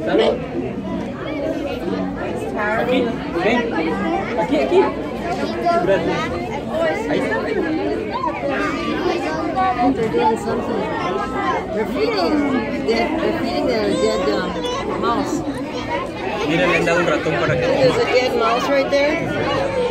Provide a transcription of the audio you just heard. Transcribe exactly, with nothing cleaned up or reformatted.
Salud. Aquí, ven. Aquí, aquí. Gracias. Ahí está. They're doing something. They're feeding dead, they're feeding a dead um, mouse. Mira, le han dado un ratón para que There's a dead mouse right there.